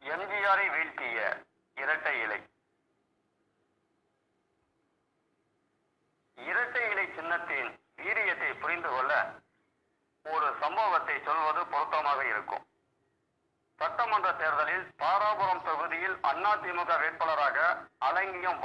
எம்ஜிஆரை வீழ்த்திய இரட்டை இலை. இரட்டை இலை சின்னத்தின் வீரியத்தை புரிந்து கொள்ள ஒரு சம்பவத்தை சொல்வது பொருத்தமாக இருக்கும். சட்டமன்ற தேர்தலில் தாராபுரம் தொகுதியில் அதிமுக வேட்பாளராக அலங்கியம்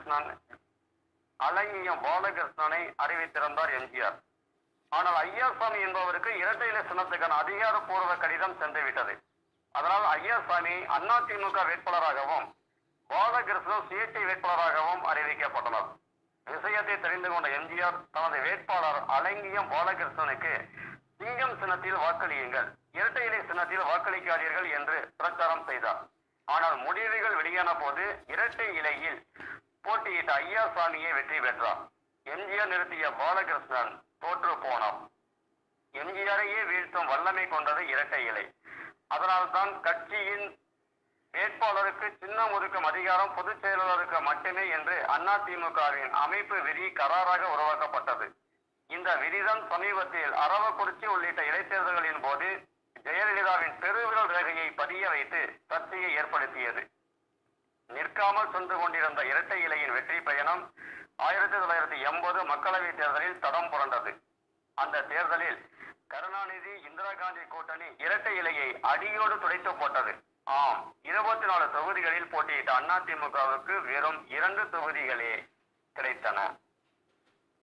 பாலகிருஷ்ணனை அறிவித்திருந்தார் எம்ஜிஆர். ஆனால் ஐயாசாமி என்பவருக்கு இரட்டை இலை சின்னத்துக்கான அதிகாரப்பூர்வ கடிதம் சென்றுவிட்டது. அதனால் ஐயாசாமி அதிமுக வேட்பாளராகவும் பாலகிருஷ்ணன் சுயேட்சை வேட்பாளராகவும் அறிவிக்கப்பட்டனர். விஷயத்தை தெரிந்து கொண்ட எம்ஜிஆர் தனது வேட்பாளர் அலங்கியம் பாலகிருஷ்ணனுக்கு சிங்கம் சின்னத்தில் வாக்களியுங்கள், இரட்டை இலை சின்னத்தில் வாக்களிக்காதீர்கள் என்று பிரச்சாரம் செய்தார். ஆனால் முடிவுகள் வெளியான போது இரட்டை இலையில் போட்டியிட்ட ஐயாசாமியை வெற்றி பெற்றார். எம்ஜிஆர் நிறுத்திய பாலகிருஷ்ணன் தோற்று போனார். எம்ஜிஆரையே வீழ்த்தும் வல்லமை கொண்டது இரட்டை இலை. அதனால்தான் கட்சியின் வேட்பாளருக்கு சின்னம் ஒதுக்கும் அதிகாரம் பொதுச் செயலாளருக்கு மட்டுமே என்று அதிமுகவின் அமைப்பு விதி கராராக உருவாக்கப்பட்டது. இந்த விதிதான் சமீபத்தில் அரவக்குறிச்சி உள்ளிட்ட இடைத்தேர்தல்களின் போது ஜெயலலிதாவின் பெருவிரல் ரேகையை பதிய வைத்து சர்ச்சையை ஏற்படுத்தியது. நிற்காமல் சென்று கொண்டிருந்த இரட்டை இலையின் வெற்றி பயணம் 1980 மக்களவை தேர்தலில் தடம் புரண்டது. அந்த தேர்தலில் கருணாநிதி இந்திரா காந்தி கூட்டணி இரட்டை இலையை அடியோடு துடைத்து போட்டது. ஆம், 24 தொகுதிகளில் போட்டியிட்ட அதிமுகவுக்கு வெறும் 2 தொகுதிகளே கிடைத்தன.